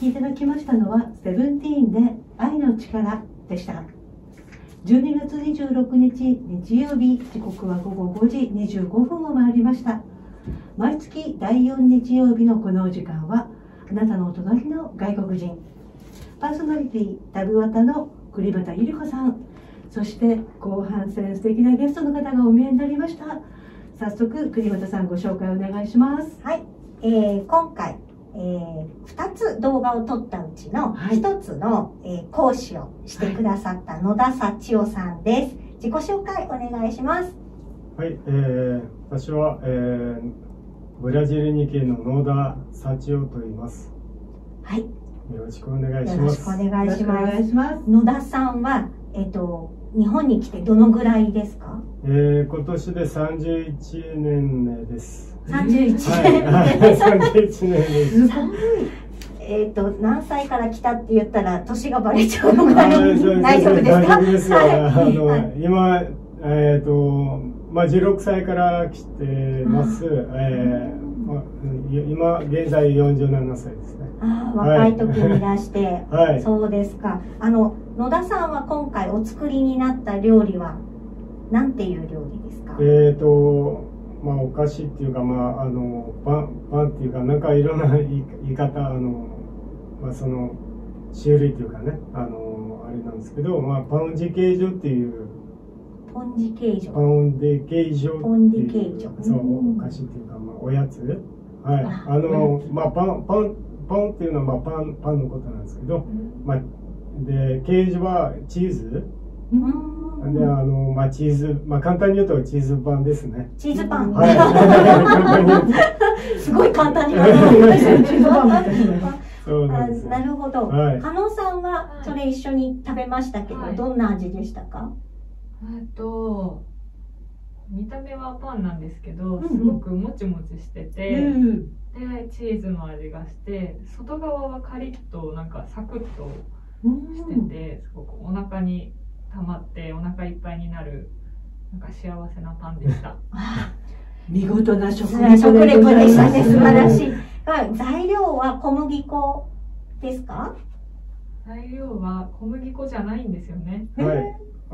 いただきましたのはセブンティーンで愛の力でした。12月26日日曜日、時刻は午後5時25分を回りました。毎月第4日曜日のこのお時間は、あなたのお隣の外国人、パーソナリティタブワタの栗畑百合子さん、そして後半戦素敵なゲストの方がお見えになりました。早速栗畑さん、ご紹介お願いします。 はい、今回、2つ動画を撮ったうちの1つの、講師をしてくださった野田幸男さんです。自己紹介お願いします。 はい、私は、ブラジル日系の野田幸男と言います。 はい、 よろしくお願いします。 よろしくお願いします。野田さんは、日本に来てどのぐらいですか？ 今年で31年目です。 31年目。31年です。 何歳から来たって言ったら年がバレちゃうのが大丈夫ですか？ 大丈夫ですよ。今、まあ、16歳から来てます。今現在47歳ですね。 若い時にいらして、 はい、 そうですか。野田さんは今回お作りになった料理は何ていう料理ですか？ まあ、お菓子っていうか、まあ、パンっていうか、なんかいろんな言い方、まあ、その種類っていうかね、あれなんですけど、まあ、パンジケージョっていう。 ポンジケージョ。 パンデケージョ。 ポンデケージョ。 そう、お菓子っていうか、まあ、おやつ。はい。まあ、パンっていうのは、まあ、パンのことなんですけど、まあ、で、ケージはチーズ。で、まあ、チーズ、まあ、簡単に言うとチーズパンですね。 チーズパン。 はい。簡単に言うと。 すごい簡単に言われます。チーズパンそうなんです。 なるほど。加納さんはそれ一緒に食べましたけど、どんな味でしたか？ 見た目はパンなんですけど、すごくもちもちしてて、でチーズの味がして、外側はカリッとなんかサクッとしてて、すごくお腹に溜まってお腹いっぱいになる、なんか幸せなパンでした。 見事な食レポでしたね。素晴らしい。材料は小麦粉ですか？ 材料は小麦粉じゃないんですよね。 はい。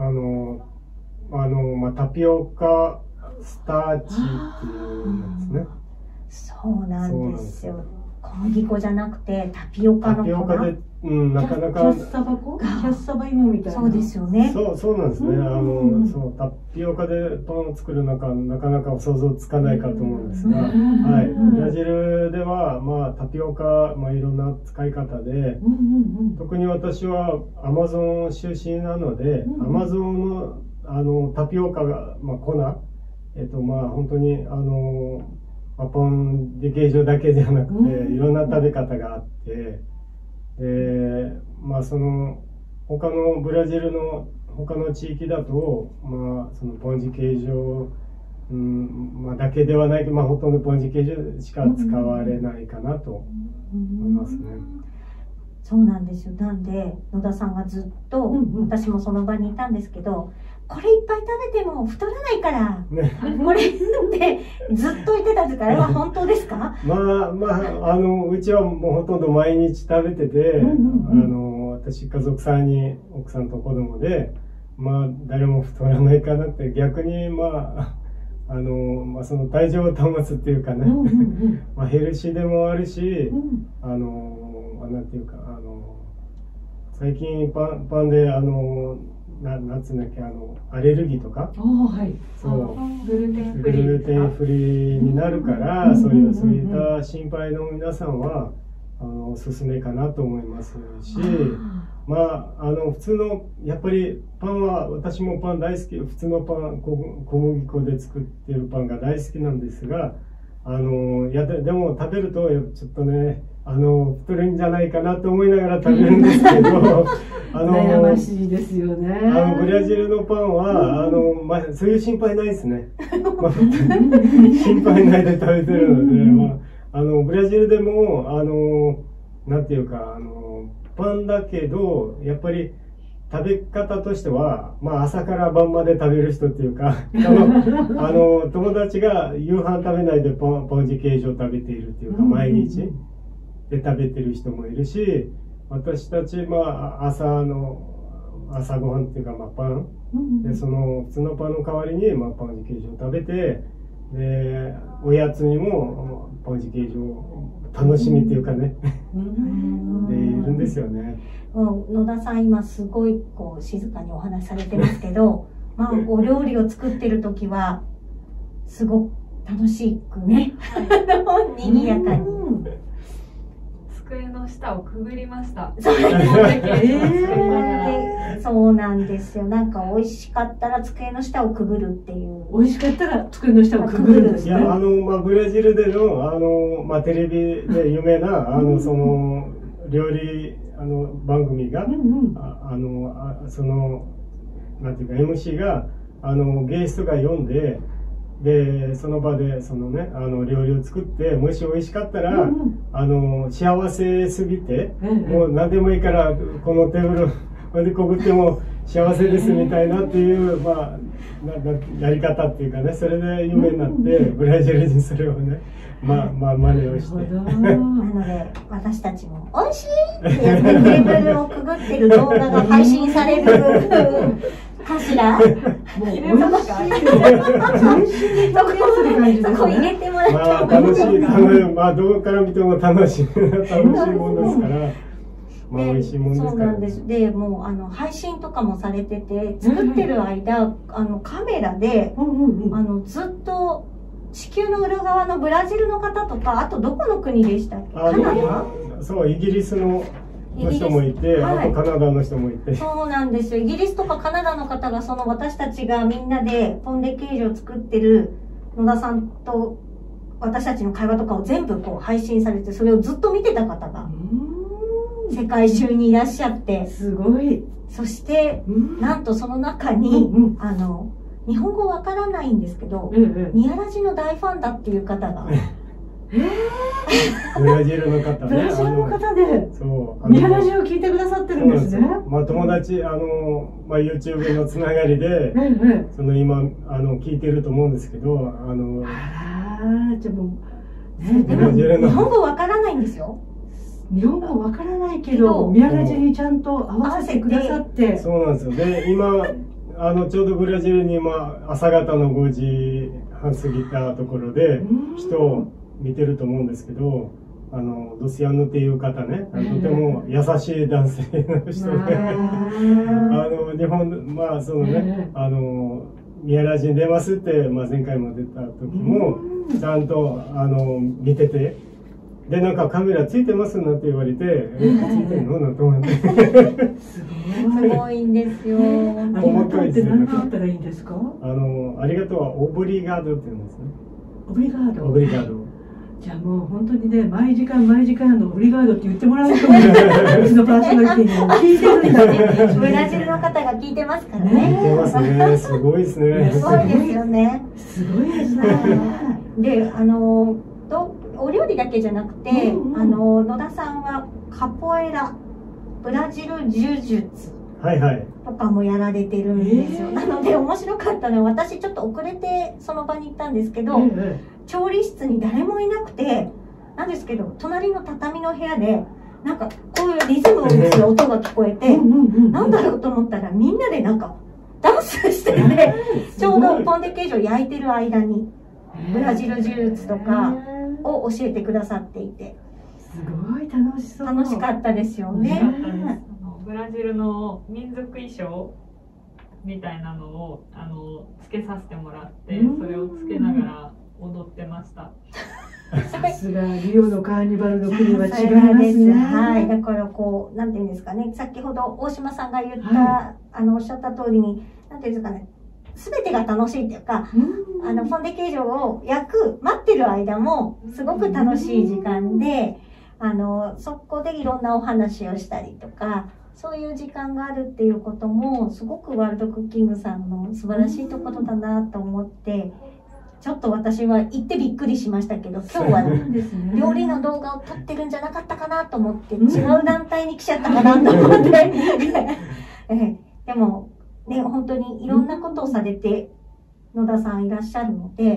まあ、タピオカスターチっていうやつね。 そうなんですよ。小麦粉じゃなくてタピオカの粉。 タピオカで、なかなか。 キャッサバ粉？キャッサバ芋みたいな。 そうですよね。 そうなんですね。そう、タピオカでパンを作るのか、なかなか想像つかないかと思うんですが、はい。ブラジルでは、まあ、タピオカ、まあ、いろんな使い方で、特に私はアマゾン出身なので、アマゾンのタピオカが、まあ、粉、まあ、本当に、まあ、ポンデケージョだけじゃなくて、いろんな食べ方があって、まあ、その、他のブラジルの他の地域だと、まあ、そのポンジケージョ、まあ、だけではないけど、まあ、ほとんどポンジケージョしか使われないかなと思いますね。 そうなんですよ。なんで野田さんがずっと、私もその場にいたんですけど、これいっぱい食べても太らないから、これでずっと言ってたんですから、あれは本当ですか？ まあ、うちはもうほとんど毎日食べてて、私家族さんに奥さんと子供で、まあ、誰も太らないかなって、逆にまあ、まあ、その体重を保つっていうかね、まあ、ヘルシーでもあるし、なんていうか、最近パンで、なんつうんだっけ、アレルギーとか、そう、グルテンフリーになるから、そういった心配の皆さんは、おすすめかなと思いますし、まあ、普通の、やっぱりパンは、私もパン大好き、普通のパン、小麦粉で作ってるパンが大好きなんですが、でも食べると、ちょっとね、太るんじゃないかなと思いながら食べるんですけど、 悩ましいですよね。 ブラジルのパンは、まあ、そういう心配ないですね。まあ、心配ないで食べてるので、まあ、ブラジルでも、なんていうか、パンだけど、やっぱり食べ方としては、まあ、朝から晩まで食べる人っていうか、友達が夕飯食べないでポンジケージを食べているっていうか、毎日。 で食べてる人もいるし、私たち、朝ごはんっていうか、パン、でその普通のパンの代わりに、パウンジケージを食べて、でおやつにもパウンジケージを楽しみっていうかね、でいるんですよね。 野田さん今すごいこう静かにお話しされてますけど、お料理を作ってる時はすごく楽しくね、賑やかに。 机の下をくぐりました。 そうなんですよ。なんか美味しかったら机の下をくぐるっていう。 美味しかったら机の下をくぐるんですね。 いや、ブラジルでの、テレビで有名な、その、料理、番組が、その、なんていうか、MC が、ゲストが読んで、でその場でそのね料理を作って、もし美味しかったら、幸せすぎて、もう何でもいいからこのテーブルまでこぐっても幸せですみたいなっていう、やり方っていうかね、それで有名になって、ブラジル人それをね真似をして。 なので私たちも美味しいってやってテーブルをくぐってる動画が配信されるかしら。もう入れますか？全身にそこ入れてもらっても楽しい、どこから見ても楽しいもんですから、美味しいもんですから。 そうなんです。で、もう配信とかもされてて、作ってる間カメラでずっと地球の裏側のブラジルの方とか、あとどこの国でしたっけ？カナダ？ そう、イギリスの人もいて、あとカナダの人もいて。 そうなんですよ。イギリスとかカナダの方が、その私たちがみんなでポン・デ・ケージを作ってる野田さんと私たちの会話とかを全部こう配信されて、それをずっと見てた方が世界中にいらっしゃって、 すごい。 そしてなんとその中に日本語わからないんですけど、ミヤラジの大ファンだっていう方が。 ブラジルの方ね。 ブラジルの方で、 そう。 ミヤラジを聞いてくださってるんですね。 友達、YouTube のつながりで、その今、聞いてると思うんですけど、 じゃもう、 でも、日本語わからないんですよ。 日本語わからないけど、ミヤラジにちゃんと合わせてくださって。 そうなんですよ。で、今、ちょうどブラジルに朝方の5時半過ぎたところで、人を見てると思うんですけど、ドスヤンヌっていう方ね、とても優しい男性の人で、日本、そのね、ミヤラジに出ますって、前回も出た時も、ちゃんと、見てて、で、なんかカメラついてますなんて言われて、ついてんのなんて思って。 すごいんですよ。 ありがとうって何て言ったらいいんですか？ ありがとうはオブリガードって言うんですね。 オブリガード。 オブリガード。 じゃあもう本当にね、毎時間オブリガードって言ってもらうと思う。うちのパーソナリティに聞いてるんだね。 ブラジルの方が聞いてますからね。 聞いてますね。すごいですね。 すごいですよね。 すごいですね。 で、お料理だけじゃなくて、野田さんはカポエラ、ブラジル柔術とかもやられてるんですよ。なので面白かったのは、私ちょっと遅れてその場に行ったんですけど、調理室に誰もいなくて、なんですけど、隣の畳の部屋で、なんかこういうリズムを打つ音が聞こえて、なんだろうと思ったら、みんなでなんかダンスしてて、ちょうどポン・デ・ケージを焼いてる間に、ブラジル柔術とかを教えてくださっていて、 すごい楽しそう。 楽しかったですよね。 ブラジルの民族衣装みたいなのをつけさせてもらって、それをつけながら踊ってました。 さすがリオのカーニバルの国は違いますね。 はい、だからこうなんていうんですかね、先ほど大島さんが言った、おっしゃった通りに、なんていうんですかね、全てが楽しいっていうか、ポン・デ・ケージを待ってる間もすごく楽しい時間で、そこでいろんなお話をしたりとか、そういう時間があるっていうこともすごくワールドクッキングさんの素晴らしいところだなと思って、ちょっと私は行ってびっくりしましたけど、今日は料理の動画を撮ってるんじゃなかったかなと思って、違う団体に来ちゃったかなと思ってでもね、本当にいろんなことをされて野田さんいらっしゃるので、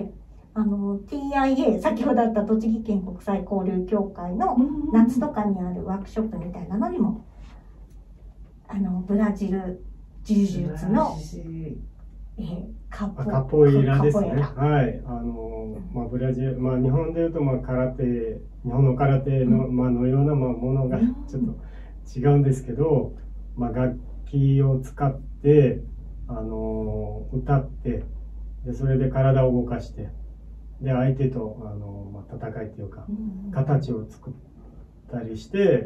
TIA、先ほどあった栃木県国際交流協会の夏とかにあるワークショップみたいなのにも、ブラジル柔術の、 カポエラですね。はい。ブラジル、日本でいうと、空手、日本の空手の、のような、ものがちょっと違うんですけど、楽器を使って、歌って、で、それで体を動かして、で、相手と、戦いっていうか、形を作ったりして、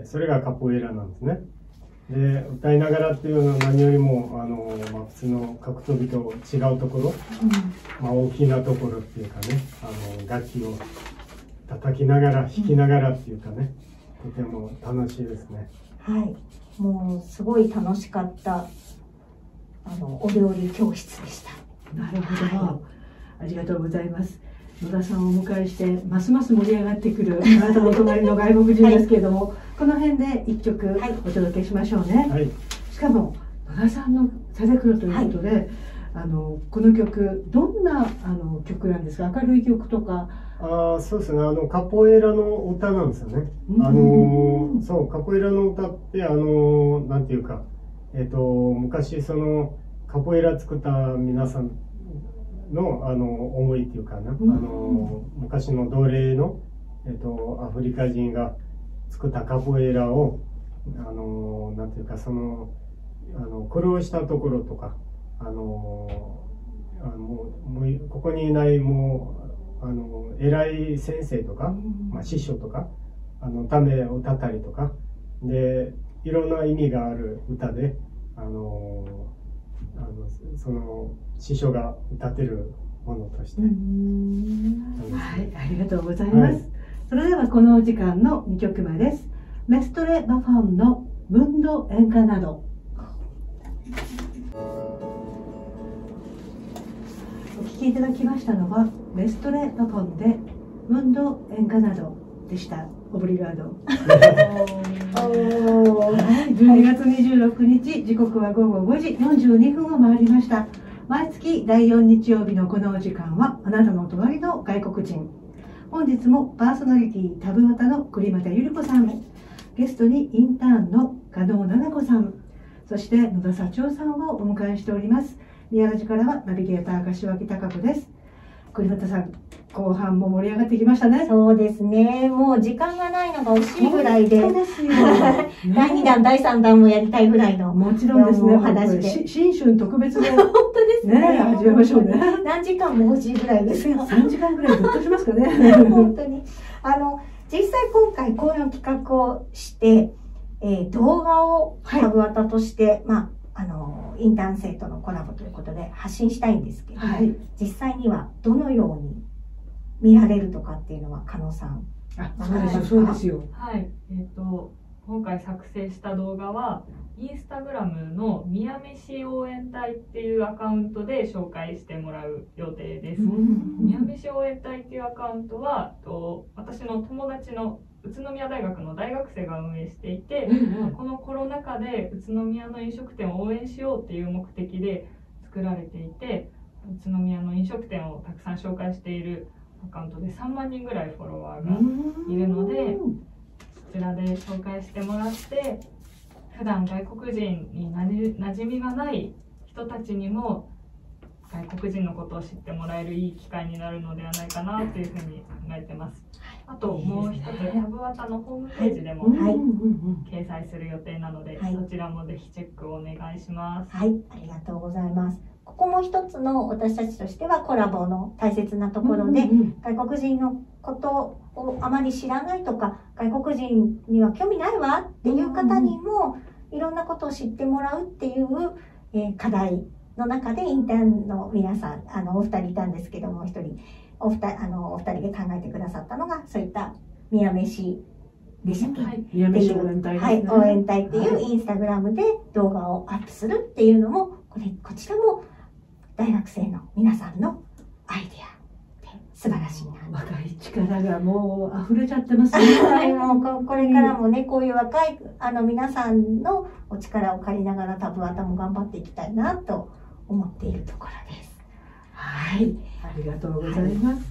それがカポエラなんですね。で、歌いながらっていうのは何よりも、普通の格闘技と違うところ、大きなところっていうかね、楽器を叩きながら、弾きながらっていうかね、とても楽しいですね。 はい。もう、すごい楽しかった、お料理教室でした。 なるほど。ありがとうございます。野田さんをお迎えしてますます盛り上がってくるあなたの隣の外国人ですけれども、この辺で一曲お届けしましょうね。しかも野田さんのサデクロということで、この曲どんな曲なんですか？明るい曲とか。 そうですね。カポエラの歌なんですよね。そう、カポエラの歌ってなんていうか、昔そのカポエラ作った皆さんの思いっていうかな、昔の奴隷のアフリカ人が作ったカポエラをなんていうか、その苦労したところとかもうここにいない偉い先生とか、師匠とかためを歌ったりとかで、いろんな意味がある歌でその師匠が歌ってるものとして。 はい、ありがとうございます。それではこのお時間の2曲目です。メストレ・バファンのムンド・エンカナド。お聴きいただきましたのはメストレ・バファンでムンド・エンカナドでした。オブリガード。12月26日、時刻は午後5時42分を回りました。毎月第4日曜日のこのお時間は、あなたの隣の外国人。本日もパーソナリティタブワタの栗又ゆり子さん、ゲストにインターンの加納七子さん、そして野田幸男さんをお迎えしております。宮ラジからはナビゲーター柏木貴子です。栗又さん、後半も盛り上がってきましたね。 そうですね。もう時間がないのが惜しいぐらいで。そうですよ。第2弾、第3弾もやりたいぐらいの。 もちろんですね。 話で。 新春特別で。 本当ですね。 始めましょうね。 何時間も欲しいぐらいですよ。 3時間ぐらいずっとしますかね。 本当に。実際今回こういう企画をして、動画をタブワタとして、インターン生とのコラボということで発信したいんですけど、実際にはどのように見られるとかっていうのは加納さん。 そうですよ。 はい。今回作成した動画はインスタグラムの宮飯応援隊っていうアカウントで紹介してもらう予定です。宮飯応援隊っていうアカウントは私の友達の宇都宮大学の大学生が運営していて、このコロナ禍で宇都宮の飲食店を応援しようっていう目的で作られていて、宇都宮の飲食店をたくさん紹介しているアカウントで3万人ぐらいフォロワーがいるので、こちらで紹介してもらって、普段外国人に馴染みがない人たちにも外国人のことを知ってもらえるいい機会になるのではないかなというふうに考えてます。あともう一つ、タブワタのホームページでも掲載する予定なので、そちらもぜひチェックをお願いします。 はい、ありがとうございます。ここも一つの私たちとしてはコラボの大切なところで、外国人のことをあまり知らないとか、外国人には興味ないわっていう方にもいろんなことを知ってもらうっていう、課題の中でインターンの皆さん、お二人いたんですけども、お二人で考えてくださったのが、そういった宮飯でしたっけ、 宮飯応援隊ですね。 応援隊っていうインスタグラムで動画をアップするっていうのも、こちらも大学生の皆さんのアイデアで素晴らしいな。 若い力がもう溢れちゃってますね。もうこれからもね、こういう若い皆さんのお力を借りながらタブワタも頑張っていきたいなと思っているところです。 はい、ありがとうございます。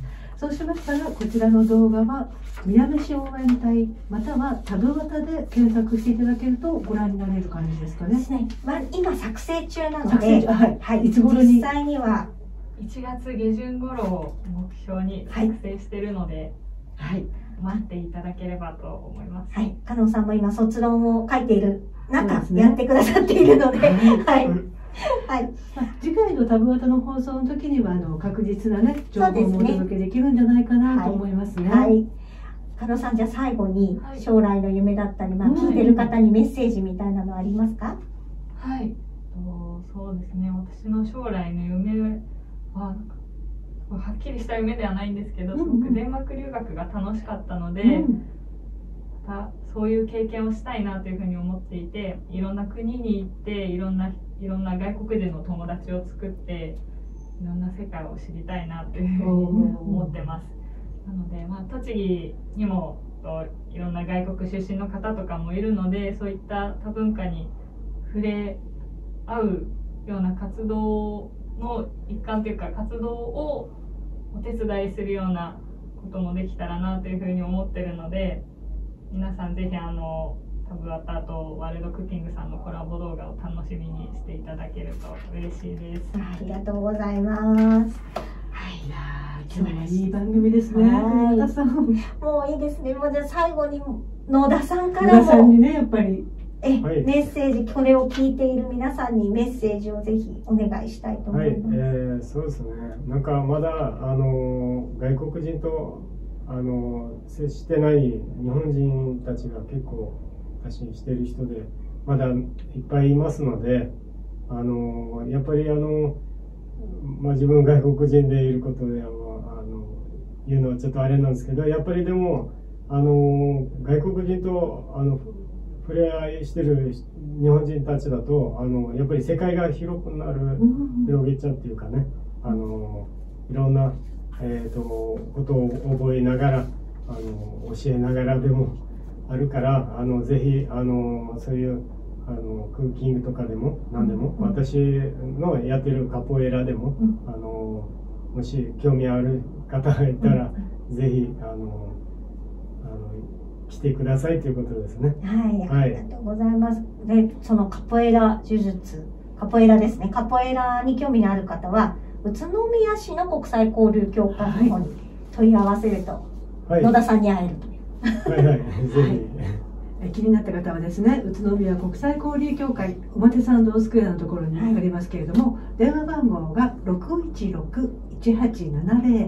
そうしましたらこちらの動画は宮飯応援隊またはタブワタで検索していただけるとご覧になれる感じですかね。 ですね。今作成中なので、 はい、いつ頃に実際には 1月下旬頃を目標に作成しているので、 はい、 待っていただければと思います。 はい、加納さんも今卒論を書いている中、やってくださっているので、はい。はい、 次回のタブワタの放送の時には確実なね情報もお届けできるんじゃないかなと思いますね。 はい。加納さん、じゃあ最後に将来の夢だったり、聞いてる方にメッセージみたいなのありますか？ はい。そうですね。私の将来の夢ははっきりした夢ではないんですけど、すごくデンマーク留学が楽しかったので、またそういう経験をしたいなというふうに思っていて、いろんな国に行っていろんな外国人の友達を作っていろんな世界を知りたいなというふうに思ってます。なので、栃木にもいろんな外国出身の方とかもいるので、そういった多文化に触れ合うような活動の一環というか、活動をお手伝いするようなこともできたらなというふうに思ってるので、皆さんぜひタブワタとワールドクッキングさんのコラボ動画を楽しみにしていただけると嬉しいです。 ありがとうございます。 はい、今日はいい番組ですね。野田さん、もういいですね。もうじゃあ最後に野田さんからも野田さんにね、やっぱりメッセージ、これを聞いている皆さんにメッセージをぜひお願いしたいと思います。 そうですね。なんかまだ外国人と接してない日本人たちが結構発信してる人でまだいっぱいいますので、やっぱり自分外国人でいることで言うのはちょっとあれなんですけど、やっぱりでも外国人と触れ合いしてる日本人たちだとやっぱり世界が広くなる、広げちゃうっていうかね、いろんなことを覚えながら教えながらでもあるから、ぜひそういうクッキングとかでも何でも、私のやってるカポエラでも、もし興味ある方がいたら、ぜひ来てくださいということですね。 はい、ありがとうございます。で、そのカポエラ呪術、カポエラですね。カポエラに興味のある方は宇都宮市の国際交流協会の方に問い合わせると、野田さんに会えるという。 ぜひ気になった方はですね、宇都宮国際交流協会表参道スクエアのところにありますけれども、電話番号が 616-1870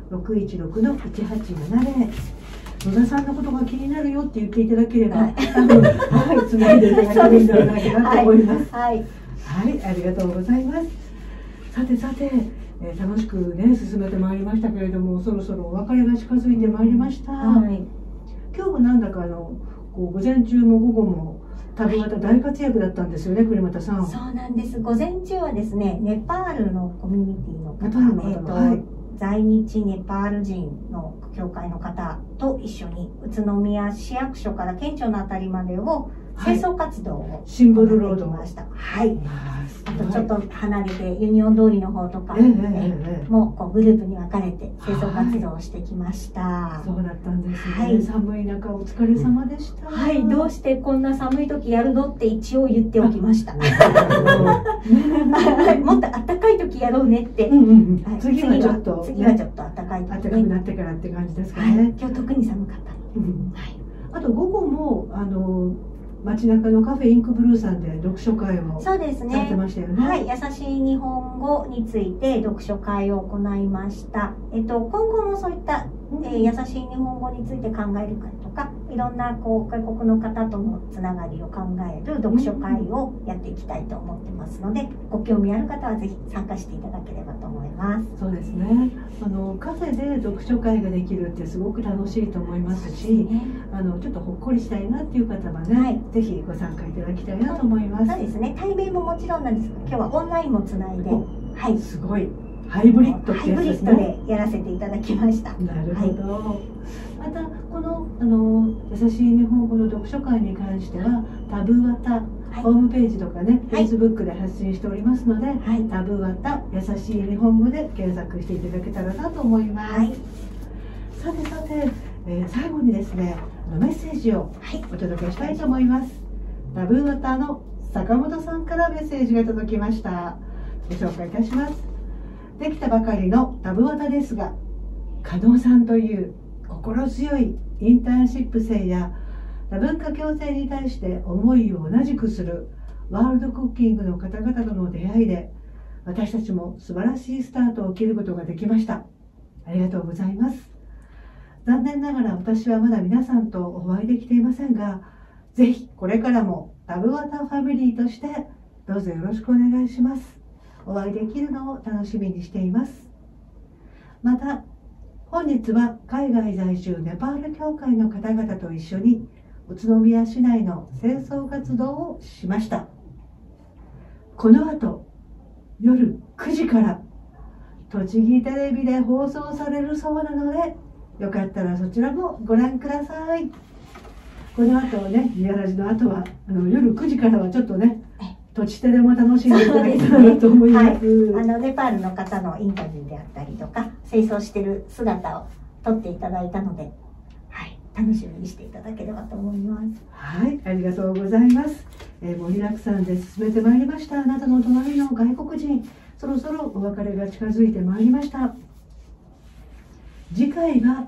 616-1870。野田さんのことが気になるよって言っていただければ、つないでいただけるんじゃないかなと思います。はい、ありがとうございます。さて、楽しくね進めてまいりましたけれども、そろそろお別れが近づいてまいりました。今日はなんだか午前中も午後もタブワタ大活躍だったんですよね、栗俣さん。 そうなんです。午前中はですね、ネパールのコミュニティの方、在日ネパール人の教会の方と一緒に宇都宮市役所から県庁のあたりまでを清掃活動をシンボルロードました。あとちょっと離れてユニオン通りの方とかもグループに分かれて清掃活動をしてきました。 そうだったんですね。寒い中お疲れ様でした。 どうしてこんな寒い時やるのって一応言っておきました。もっと暖かい時やろうねって。 次はちょっと暖かい時、 暖かくなってからって感じですかね。 今日特に寒かった。 あと午後も街中のカフェインクブルーさんで読書会をされてましたよね。 優しい日本語について読書会を行いました。今後もそういった優しい日本語について考える会とか、いろんな外国の方とのつながりを考える読書会をやっていきたいと思ってますので、ご興味ある方はぜひ参加していただければと思います。 そうですね。カフェで読書会ができるってすごく楽しいと思いますし、ちょっとほっこりしたいなっていう方はね、ぜひご参加いただきたいなと思います。 そうですね。対面ももちろんなんですが、今日はオンラインもつないで、 すごいハイブリッドってやつですね。 ハイブリッドでやらせていただきました。 なるほど。またこの優しい日本語の読書会に関してはタブワタホームページとかね、Facebook で発信しておりますので、タブワタ優しい日本語で検索していただけたらなと思います。 さてさて、最後にですねメッセージをお届けしたいと思います。ラブワタの坂本さんからメッセージが届きました。ご紹介いたします。できたばかりのラブワタですが、加納さんという心強いインターンシップ生や多文化共生に対して思いを同じくするワールドクッキングの方々との出会いで、私たちも素晴らしいスタートを切ることができました。ありがとうございます。残念ながら私はまだ皆さんとお会いできていませんが、ぜひこれからもラブワタファミリーとしてどうぞよろしくお願いします。お会いできるのを楽しみにしています。また本日は海外在住ネパール協会の方々と一緒に宇都宮市内の清掃活動をしました。この後夜9時から栃木テレビで放送されるそうなので、よかったらそちらもご覧ください。この後ね、宮ラジの後は夜9時からはちょっとね、土地テレも楽しんでいただけたらなと思います。 ネパールの方のインタビューであったりとか、清掃してる姿を撮っていただいたので、楽しみにしていただければと思います。 はい、ありがとうございます。盛りだくさんで進めてまいりました。あなたの隣の外国人、そろそろお別れが近づいてまいりました。次回は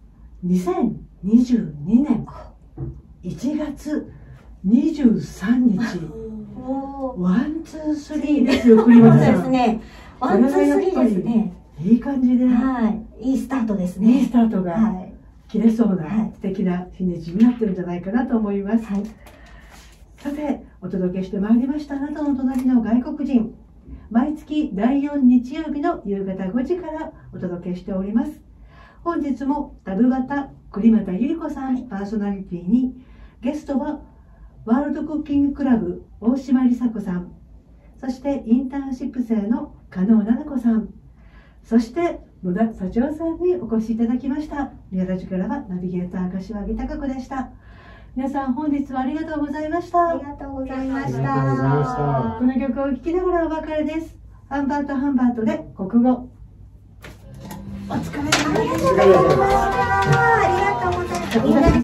2022年1月23日。ワン、ツー、スリーですよ、栗本さん。 そうですね。ワン、ツー、スリーですね。 いい感じで。 いいスタートですね。 いいスタートが切れそうな素敵な日にちになってるんじゃないかなと思います。さて、お届けしてまいりました。あなたの隣の外国人。毎月第4日曜日の夕方5時からお届けしております。本日もラブワタ栗又由里子さんパーソナリティに、ゲストはワールドクッキングクラブ大島梨紗子さん、そしてインターンシップ生の加納奈々子さん、そして野田幸男さんにお越しいただきました。宮ラジからはナビゲーター柏木貴子でした。皆さん本日はありがとうございました。 ありがとうございました。 この曲を聴きながらお別れです。ハンバートハンバートで国語。お疲れ様でした。 ありがとうございました。